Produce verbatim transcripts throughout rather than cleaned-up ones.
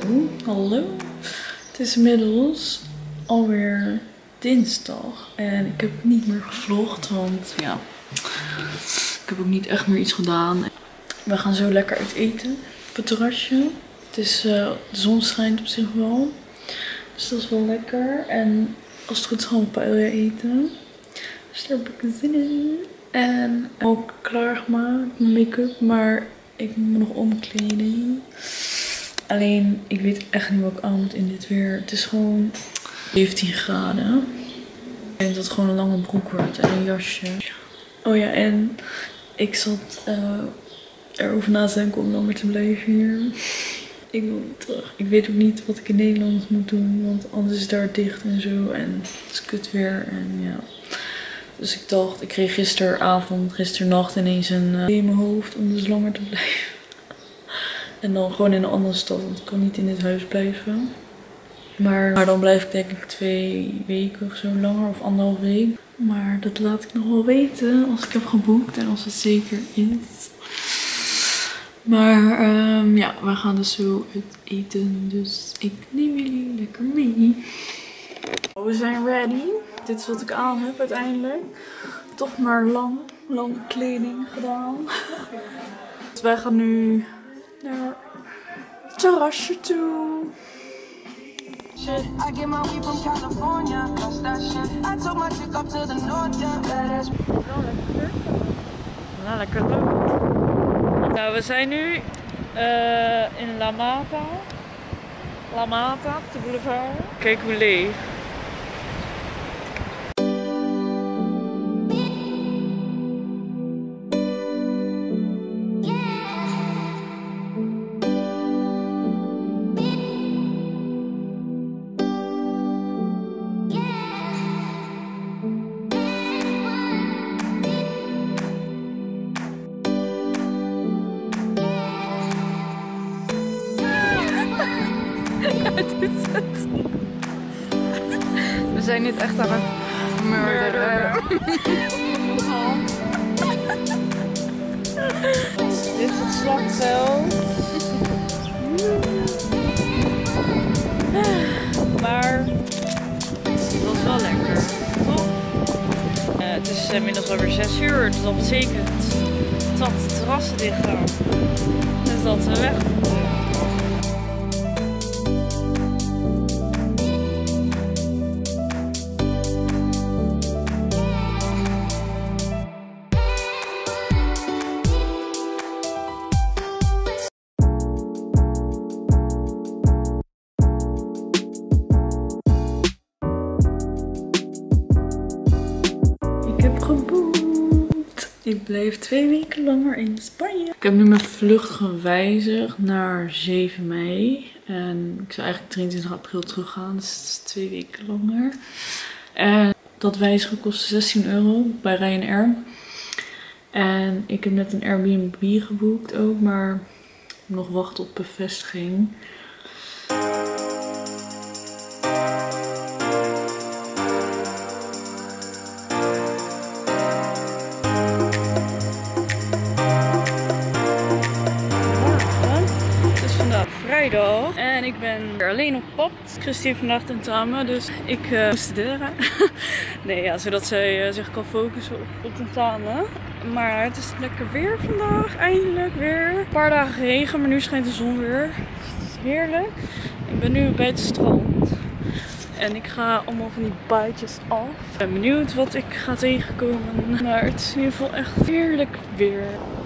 hallo. Het is inmiddels alweer dinsdag en ik heb niet meer gevlogd, want ja, ik heb ook niet echt meer iets gedaan. We gaan zo lekker uit eten op het terrasje. Het is, uh, de zon schijnt op zich wel, dus dat is wel lekker. En als het goed is gaan we paella eten, dus daar heb ik zin in. En ook klaargemaakt, mijn make-up, maar ik moet me nog omkleden. Alleen, ik weet echt niet wat ik aan moet in dit weer. Het is gewoon zeventien graden. Ik denk dat het gewoon een lange broek wordt en een jasje. Oh ja, en ik zat uh, erover na te denken om langer te blijven hier. Ik wil niet terug. Ik weet ook niet wat ik in Nederland moet doen, want anders is het daar dicht en zo. En het is kut weer en ja. Dus ik dacht, ik kreeg gisteravond, gisternacht ineens een uh, in mijn hoofd om dus langer te blijven. En dan gewoon in een andere stad, want ik kan niet in dit huis blijven. Maar, maar dan blijf ik denk ik twee weken of zo langer, of anderhalf week. Maar dat laat ik nog wel weten als ik heb geboekt en als het zeker is. Maar um, ja, we gaan dus zo uit eten, dus ik neem jullie lekker mee. We zijn ready. Dit is wat ik aan heb uiteindelijk. Toch maar lang, lange kleding gedaan. Dus wij gaan nu naar het terrasje toe. I get my weed from California. That's that shit. I took my chick up to the north, yeah. Nou, lekker leuk. Nou, we zijn nu uh, in La Mata. La Mata, op de boulevard. Kijk hoe leeg. We zijn niet echt aan het murderen. Dit is het slagveld. Maar het was wel lekker, toch? Uh, het is inmiddels alweer zes uur, dus dat betekent dat de terrassen dicht gaan. Dus dat we weg moeten. Ik blijf twee weken langer in Spanje. Ik heb nu mijn vlucht gewijzigd naar zeven mei. En ik zou eigenlijk drieëntwintig april teruggaan. Dus het is twee weken langer. En dat wijzigen kostte zestien euro bij Ryanair. En ik heb net een Airbnb geboekt ook. Maar ik moet nog wachten op bevestiging. Vrijdag en ik ben weer alleen op pad. Christy heeft vandaag tentamen, dus ik uh, moet studeren. Nee, ja, zodat zij uh, zich kan focussen op, op tentamen. Maar het is lekker weer vandaag, eindelijk weer. Een paar dagen regen, maar nu schijnt de zon weer. Dus het is heerlijk. Ik ben nu bij het strand en ik ga allemaal van die baaitjes af. Ik ben benieuwd wat ik ga tegenkomen, maar het is in ieder geval echt heerlijk weer.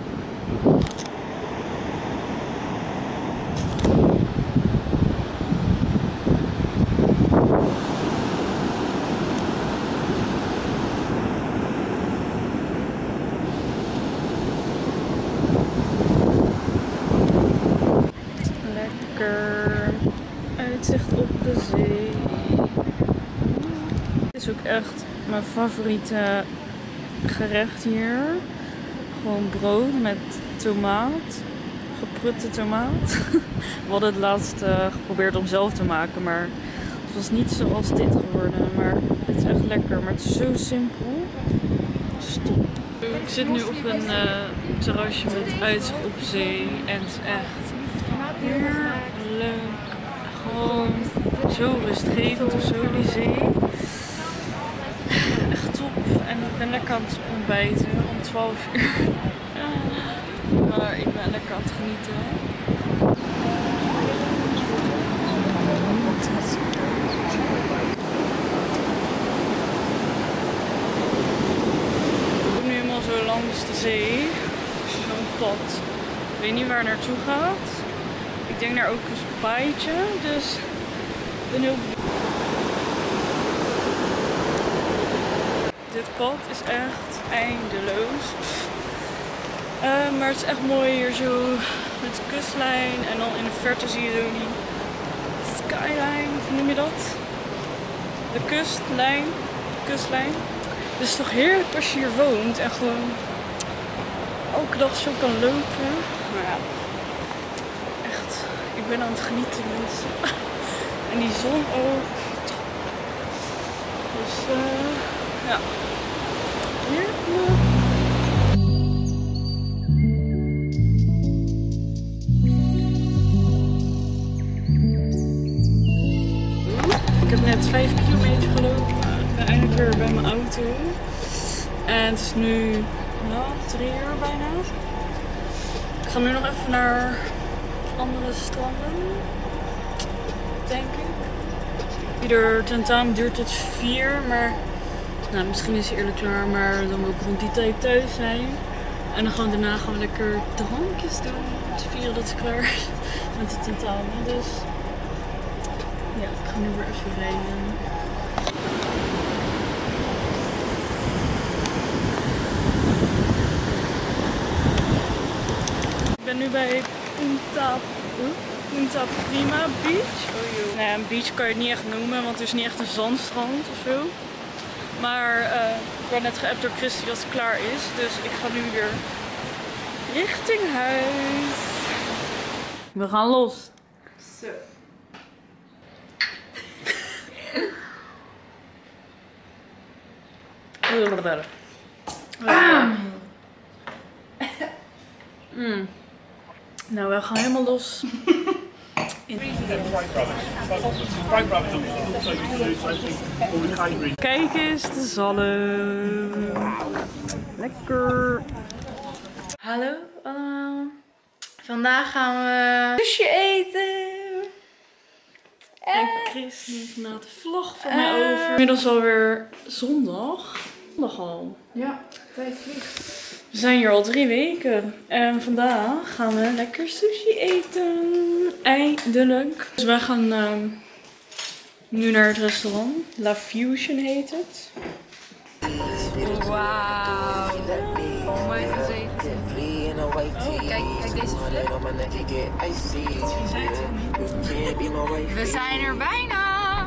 Uitzicht op de zee. Dit is ook echt mijn favoriete gerecht hier. Gewoon brood met tomaat. Geprutte tomaat. We hadden het laatst uh, geprobeerd om zelf te maken, maar het was niet zoals dit geworden. Maar het is echt lekker, maar het is zo simpel. Stop. Ik zit nu op een uh, terrasje met uitzicht op zee en het is echt heerlijk Gewoon zo rustgevend of zo, die zee. Echt top. En ik ben lekker aan het ontbijten om twaalf uur. Maar ik ben lekker aan het genieten. Ik loop nu helemaal zo langs de zee. Zo'n pad. Ik weet niet waar het naartoe gaat. Ik denk naar ook een paaitje. Dus ik ben heel benieuwd. Dit pad is echt eindeloos. Uh, maar het is echt mooi hier zo met de kustlijn. En dan in de verte zie je zo die skyline, hoe noem je dat? De kustlijn. Kustlijn. Dus het is toch heerlijk als je hier woont en gewoon elke dag zo kan lopen. Maar ja, echt, ik ben aan het genieten mensen. En die zon ook. Dus uh, ja, heerlijk. Ik heb net vijf kilometer gelopen. Ik ben eindelijk weer bij mijn auto. En het is nu nou, drie uur bijna. Ik ga nu nog even naar andere stranden. Denk ik. Ieder tentamen duurt tot vier. Maar nou, misschien is hij eerlijk klaar. Maar dan wil ik rond die tijd thuis zijn. En dan gewoon daarna gaan we lekker drankjes doen. Om te vieren dat ze klaar is met de tentamen. Dus ja, ik ga nu weer even rijden. Ik ben nu bij Punta, Punta Prima Beach. Oh, joh. Nou ja, een beach kan je het niet echt noemen, want het is niet echt een zandstrand of zo. Maar uh, ik werd net geappt door Christy dat het klaar is. Dus ik ga nu weer richting huis. We gaan los. Zo. Ah. Mm. Nou, we gaan helemaal los. In... Kijk eens, de zalm. Lekker. Hallo allemaal. Vandaag gaan we sushi eten. En Chris neemt na de vlog van mij uh, over. Inmiddels alweer zondag. Zondag al. Ja, tijd vliegt. We zijn hier al drie weken. En vandaag gaan we lekker sushi eten. Eindelijk. Dus wij gaan uh, nu naar het restaurant. La Fusion heet het. Wauw. Mooi gezeten. Oh, kijk, kijk deze flip. We zijn er bijna.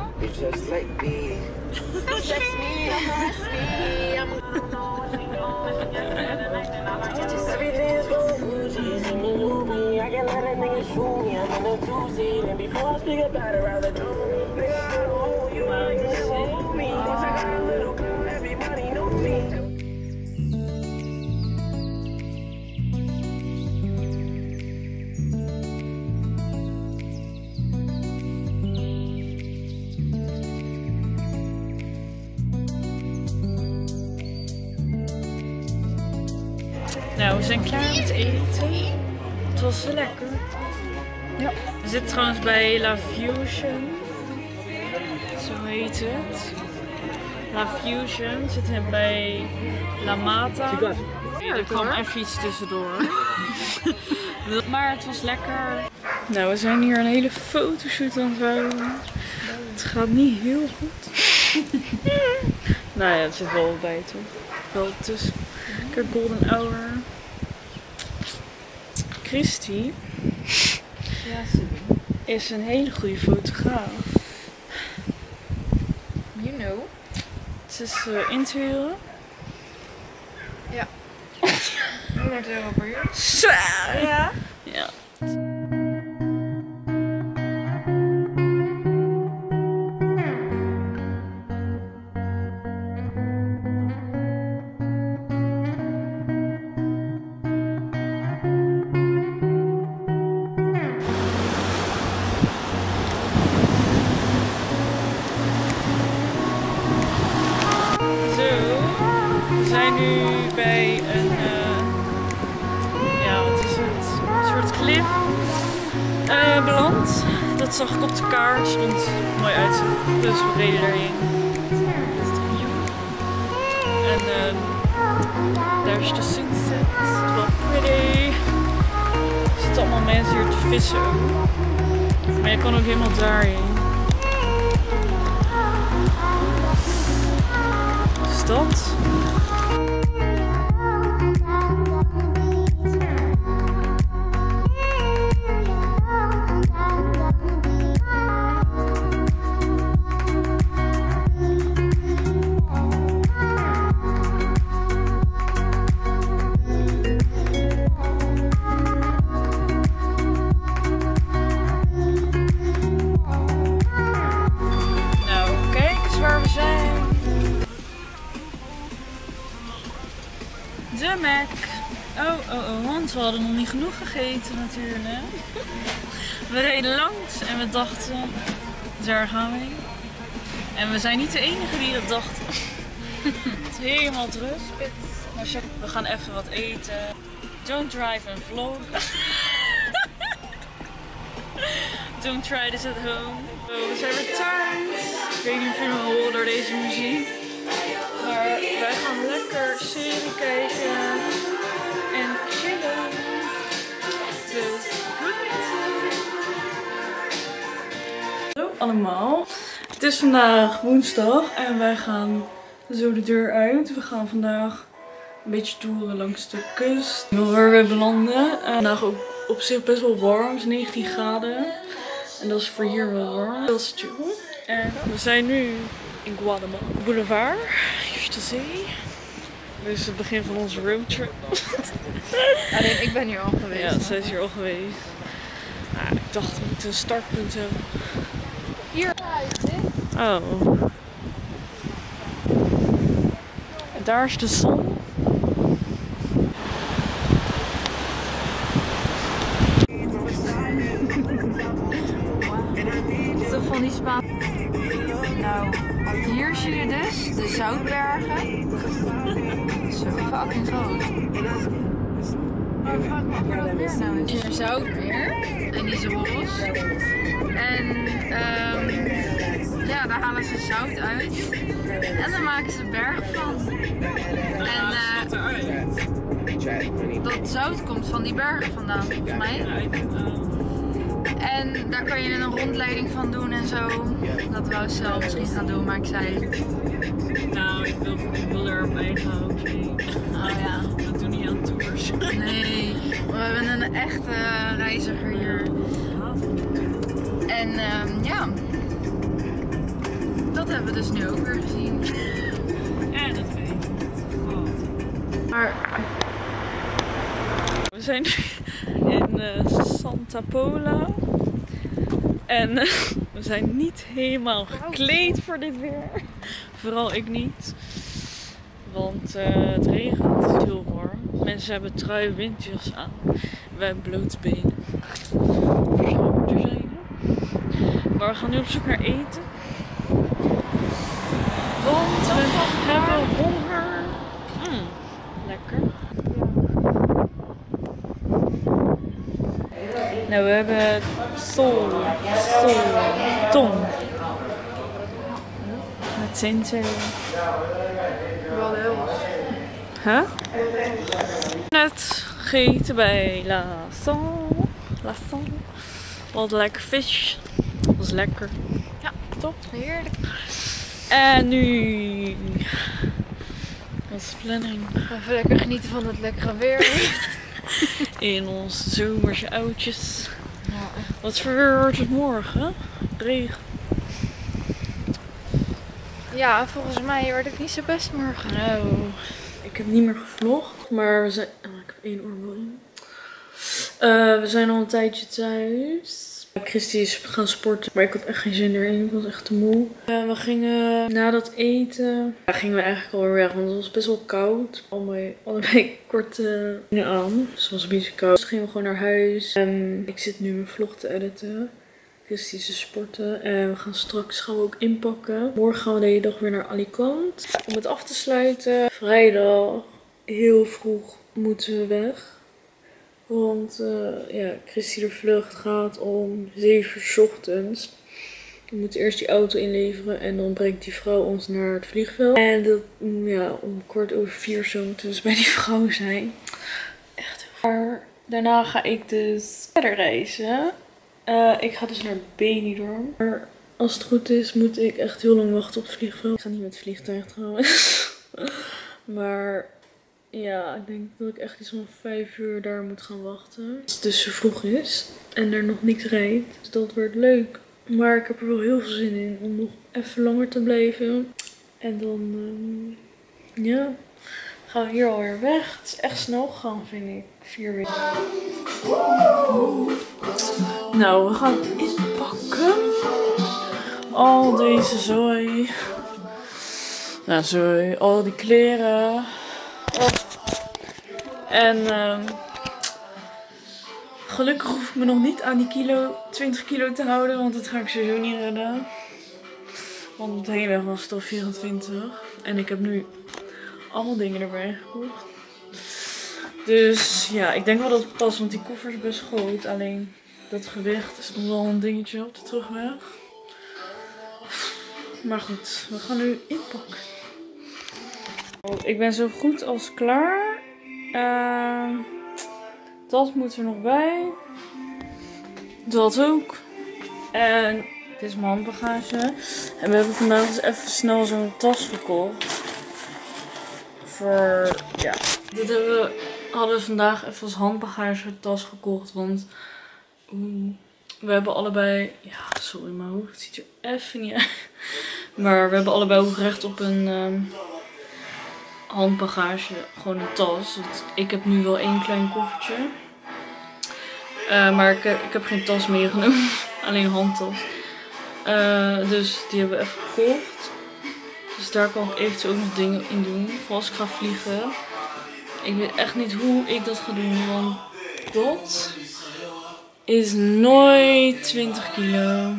Nou, we zijn klaar met eten. Het was zo lekker. Ja. We zitten trouwens bij La Fusion. Zo heet het. La Fusion. We zitten bij La Mata. Ja, er kwam even iets tussendoor. Maar het was lekker. Nou, we zijn hier een hele fotoshoot aan het houden. Het gaat niet heel goed. Nou ja, het zit wel bij toch. Wel tussen. Kijk, golden hour. Christy is een hele goede fotograaf. You know. Het is uh, interieuren. Ja. honderd euro per uur. Zwaar! Ja. Ja. lift uh, beland. Dat zag ik op de kaart. Stond mooi uit. Dus we reden daarheen. Dit is de view. En uh, daar is de sunset. Wel pretty. Er zitten allemaal mensen hier te vissen ook. Maar je kan ook helemaal daarheen. Dus dat. De Mac. Oh, oh, oh, want we hadden nog niet genoeg gegeten natuurlijk. We reden langs en we dachten, daar gaan we heen. En we zijn niet de enige die dat dachten. Het is helemaal druk. We gaan even wat eten. Don't drive and vlog. Don't try this at home. Oh, we zijn weer thuis. Ik weet niet of jullie me horen door deze muziek. Maar wij gaan lekker serie kijken en chillen. Dus hallo allemaal. Het is vandaag woensdag en wij gaan zo de deur uit. We gaan vandaag een beetje toeren langs de kust. Waar we belanden. En vandaag ook op zich best wel warm. Het is negentien graden. En dat is voor hier wel warm. Dat is chill. En we zijn nu in Guatemala. Boulevard. Hier is de zee. Dit is het begin van onze roadtrip. Alleen ik ben hier al geweest. Ja, zij is hier al geweest. Ah, ik dacht we moeten een startpunt hebben. Hier. Oh. En daar is de zon. Zo van die Spaan. Nou, hier zie je dus de Zoutbergen. Zo fucking groot. Waar vraag ik me af waar dat weer nou is? Hier een zoutmeer. En die is roze. En um, ja, daar halen ze zout uit. En dan maken ze berg van. En uh, dat zout komt van die bergen vandaan, volgens mij. En daar kan je een rondleiding van doen en zo. Dat wou ik zelf misschien gaan doen, maar ik zei... Nou, ik wil, ik wil er op eigen hoofd heen. Oh ja. Dat doen niet aan tours. Nee, we hebben een echte reiziger hier. En um, ja, dat hebben we dus nu ook weer gezien. Ja, dat weet ik. Oh. Maar we zijn nu in uh, Santa Pola. En uh, we zijn niet helemaal gekleed voor dit weer. Vooral ik niet. Want uh, het regent, het is heel warm. Mensen hebben trui, windjas aan. Wij hebben blote benen. Verschoten te zijn. Maar we gaan nu op zoek naar eten. Want we hebben honger. Mm, lekker. Nou, we hebben sol, sol, tong. Met sensei. Wel heel. Huh? Net gegeten bij La Sang. La Sang. Wat lekker vis. Dat was lekker. Ja, top. Heerlijk. En nu... Wat is de planning? Even lekker genieten van het lekkere weer. In onze zomerse oudjes. Ja. Wat voor weer wordt het morgen? Regen. Ja, volgens mij wordt het niet zo best morgen. Nou, ik heb niet meer gevlogd, maar we zijn... Oh, ik heb één oorbel in. Uh, we zijn al een tijdje thuis. Christy is gaan sporten, maar ik had echt geen zin erin. Ik was echt te moe. Uh, we gingen na dat eten, ja, gingen we eigenlijk alweer weg, want het was best wel koud. Allebei, allebei korte dingen aan, dus het was een beetje koud. Dus gingen we gewoon naar huis. Um, ik zit nu mijn vlog te editen. Christy is te sporten en we gaan straks gaan we ook inpakken. Morgen gaan we de hele dag weer naar Alicante. Om het af te sluiten, vrijdag heel vroeg moeten we weg. Want uh, ja, Christy de vlucht gaat om zeven uur 's ochtends. We moeten eerst die auto inleveren en dan brengt die vrouw ons naar het vliegveld. En dat, ja, om kwart over vier zo moeten we dus bij die vrouw zijn. Echt heel maar daarna ga ik dus verder reizen. Uh, ik ga dus naar Benidorm. Maar als het goed is moet ik echt heel lang wachten op het vliegveld. Ik ga niet met het vliegtuig trouwens. Maar ja, ik denk dat ik echt iets van vijf uur daar moet gaan wachten. Als het dus zo vroeg is en er nog niks rijdt. Dus dat wordt leuk. Maar ik heb er wel heel veel zin in om nog even langer te blijven. En dan, um, ja, gaan we hier alweer weg. Het is echt snel gegaan, vind ik. Vier weken. Nou, we gaan inpakken. Al deze zooi. Nou, zooi. Al die kleren. En um, gelukkig hoef ik me nog niet aan die kilo, twintig kilo te houden. Want dat ga ik sowieso niet redden. Want het hele was het al vierentwintig. En ik heb nu allemaal dingen erbij gekocht. Dus ja, ik denk wel dat het past. Want die koffer is best groot. Alleen dat gewicht is nog wel een dingetje op de terugweg. Maar goed, we gaan nu inpakken. Ik ben zo goed als klaar. Uh, dat moet er nog bij. Dat ook. En dit is mijn handbagage. En we hebben vandaag dus even snel zo'n tas gekocht. Voor, ja. Dit hebben we, hadden we vandaag even als handbagage tas gekocht. Want oeh, we hebben allebei, ja sorry mijn hoofd ziet er even niet uit. Maar we hebben allebei ook recht op een um, handbagage, gewoon een tas. Dus ik heb nu wel één klein koffertje. Uh, maar ik, ik heb geen tas meegenomen, alleen een handtas. Uh, dus die hebben we even gekocht. Dus daar kan ik eventueel ook nog dingen in doen, voor als ik ga vliegen. Ik weet echt niet hoe ik dat ga doen, want dat is nooit twintig kilo.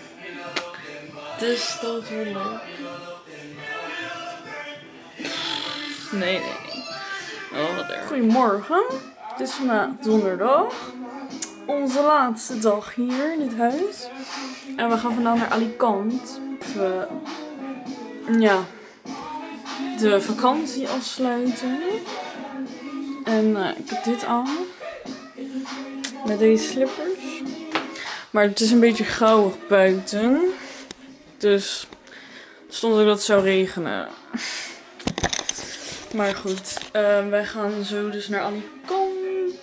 Dus dat wordt leuk. Nee, nee, nee. Oh, wat erg. Goedemorgen. Het is vandaag donderdag. Onze laatste dag hier in dit huis. En we gaan vandaag naar Alicante. We, ja, de vakantie afsluiten. En uh, ik heb dit aan. Met deze slippers. Maar het is een beetje grauwig buiten. Dus er stond ook dat het zou regenen. Maar goed, uh, wij gaan zo dus naar Alicante.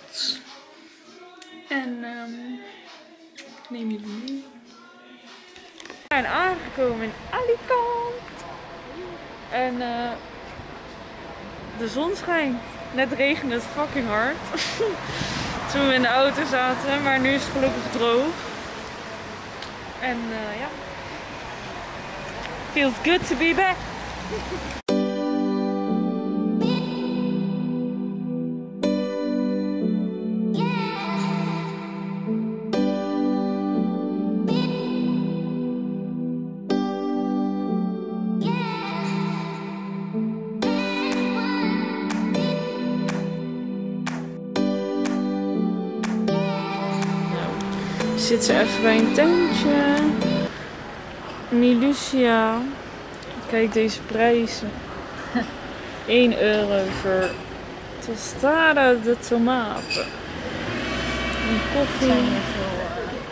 En um, ik neem jullie mee. We zijn aangekomen in Alicante. En uh, de zon schijnt. Net regende het fucking hard. Toen we in de auto zaten, maar nu is het gelukkig droog. En uh, ja. Feels good to be back. Zit ze even bij een tentje. Milucia. Kijk deze prijzen. één euro voor tostada de tomaten. Een koffie. Zijn er veel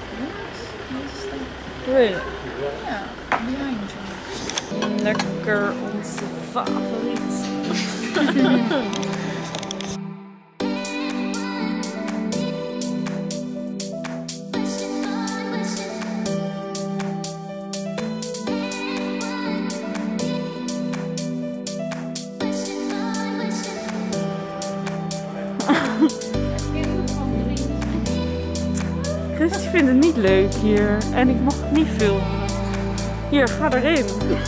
uh, Really? ja, behind. Lekker onze favoriet. Christy vindt het niet leuk hier en ik mag niet filmen. Hier, ga erin.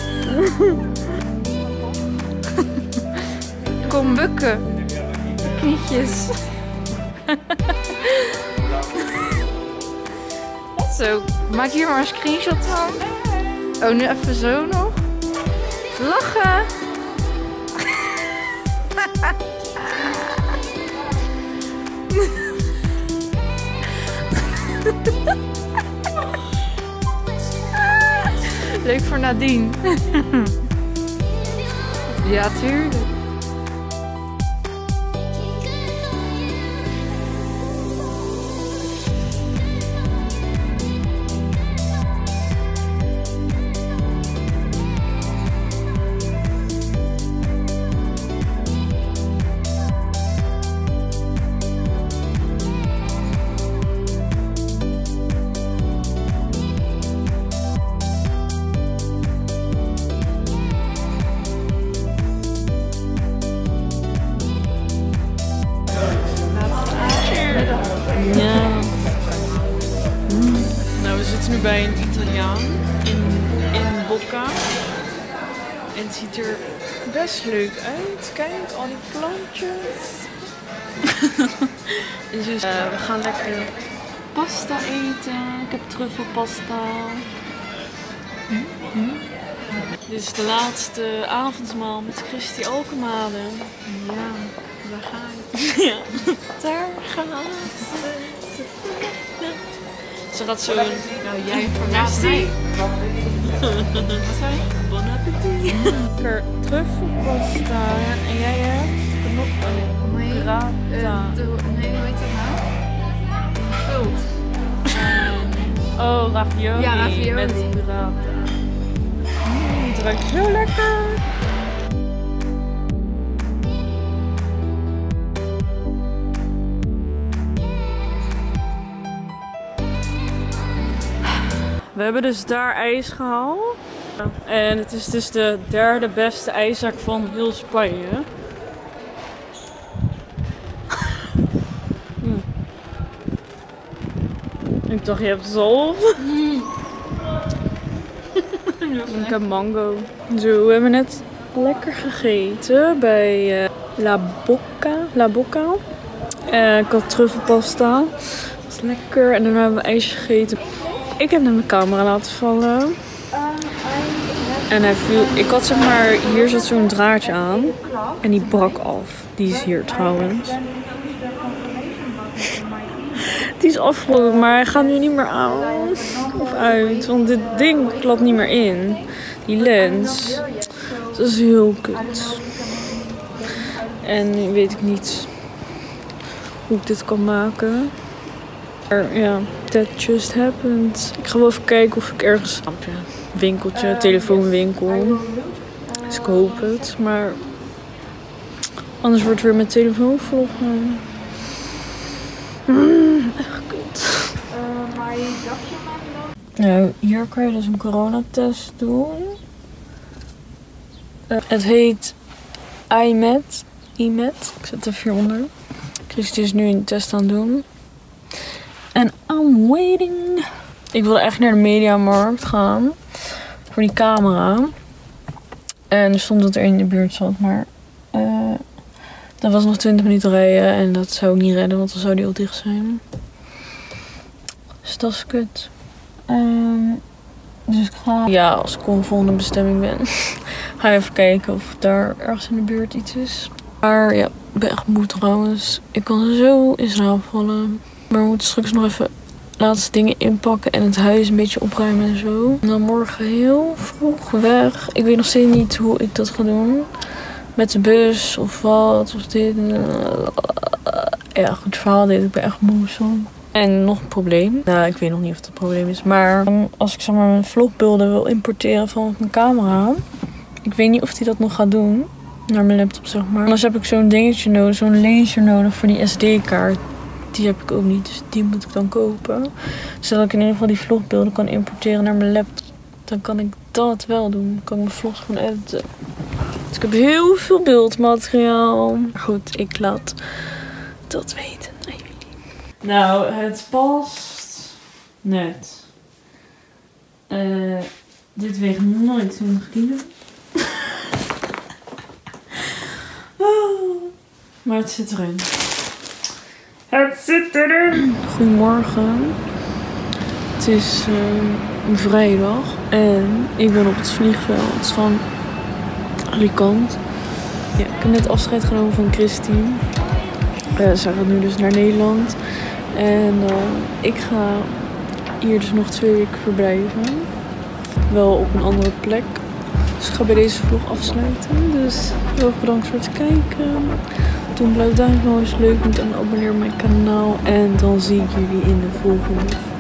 Kom bukken. Knietjes. Zo, maak hier maar een screenshot van. Oh, nu even zo nog. Lachen. Leuk voor Nadine. Ja, tuurlijk. Ja. Mm. Nou, we zitten nu bij een Italiaan in, in Bocca. En het ziet er best leuk uit. Kijk, al die plantjes. Dus uh, we gaan lekker pasta eten. Ik heb truffelpasta. Mm-hmm. Dit is de laatste avondmaal met Christy Alkemade. Ja, daar ga ik. Ja, daar gaat ze. Ze gaat zo. Nou, jij verrast mij. Wat zei je? Bon appetit. Lekker truffelpasta. En jij hebt nog een burrata. Nee, hoe heet dat nou? Vult. Oh, ravioli. Ja, ravioli. Met burrata. Mm, het ruikt zo lekker. We hebben dus daar ijs gehaald. En het is dus de derde beste ijszaak van heel Spanje. Mm. Ik dacht, je hebt zalf. Mm. Ik heb mango. Zo, we hebben net lekker gegeten bij uh, La Bocca. La Bocca. Uh, ik had truffelpasta. Dat was lekker. En daarna hebben we ijsje gegeten. Ik heb net mijn camera laten vallen. En hij viel. Ik had zeg maar, hier zat zo'n draadje aan. En die brak af. Die is hier trouwens. Die is afgebroken, maar hij gaat nu niet meer aan. Of uit. Want dit ding klapt niet meer in. Die lens. Dat is heel kut. En nu weet ik niet hoe ik dit kan maken. Maar ja, that just happened. Ik ga wel even kijken of ik ergens... Winkeltje, telefoonwinkel. Dus ik hoop het. Maar anders wordt het weer met telefoonvloggen. Mm, echt kut. Nou, hier kan je dus een coronatest doen. Uh, het heet I M E T. I M E T. Ik zet er vierhonderd. Christy is nu een test aan het doen. En I'm waiting. Ik wilde echt naar de Mediamarkt gaan. Voor die camera. En er stond dat er in de buurt zat. Maar uh, dat was nog twintig minuten rijden. En dat zou ik niet redden. Want dan zou die al dicht zijn. Dus dat is kut. Um, dus ik ga... Ja, als ik op een volgende bestemming ben. Ga ik even kijken of daar ergens in de buurt iets is. Maar ja, ik ben echt moe trouwens. Ik kan zo in slaap vallen. Maar we moeten straks nog even laatste dingen inpakken en het huis een beetje opruimen en zo. En dan morgen heel vroeg weg. Ik weet nog steeds niet hoe ik dat ga doen. Met de bus of wat of dit. Ja, goed verhaal dit. Ik ben echt moe zo. En nog een probleem. Nou, ik weet nog niet of het een probleem is. Maar als ik zeg maar mijn vlogbeelden wil importeren van mijn camera. Ik weet niet of hij dat nog gaat doen. Naar mijn laptop zeg maar. Anders heb ik zo'n dingetje nodig. Zo'n laser nodig voor die S D-kaart. Die heb ik ook niet, dus die moet ik dan kopen. Zodat ik in ieder geval die vlogbeelden kan importeren naar mijn laptop. Dan kan ik dat wel doen. Dan kan ik mijn vlogs gewoon editen. Dus ik heb heel veel beeldmateriaal. Maar goed, ik laat dat weten aan jullie. Nou, het past net. Uh, dit weegt nooit twintig kilo. Maar het zit erin. Het zit erin! Goedemorgen. Het is uh, vrijdag en ik ben op het vliegveld van Alicante. Ja, ik heb net afscheid genomen van Christy. Uh, zij gaat nu dus naar Nederland. En uh, ik ga hier dus nog twee weken verblijven. Wel op een andere plek. Dus ik ga bij deze vlog afsluiten. Dus heel erg bedankt voor het kijken. Doe een blauw duimpje als je het leuk vindt en abonneer op mijn kanaal. En dan zie ik jullie in de volgende vlog.